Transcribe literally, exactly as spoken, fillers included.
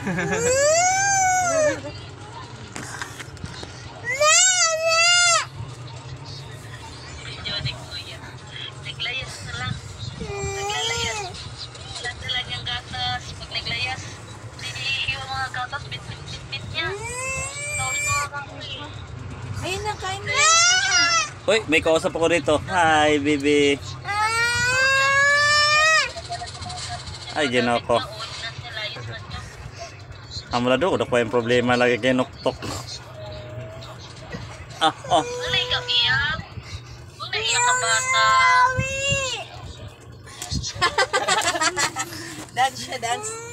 Video ni Kuya. Naglayas na lang. Naglalayas. Wala talagang gatas. Pag naglayas, hindi yung mga gatas, bit-bit-bit niya. Tapos mga kakuy. Ayun na, kain na. Uy, may kausap ako dito. Hi, baby. Ay, dyan ako. Amula do, udah ko yung problema lagi kay nuktok. Ah, oh. Walay ka iyak. Kung naiyak ka bata. Dance siya, dance.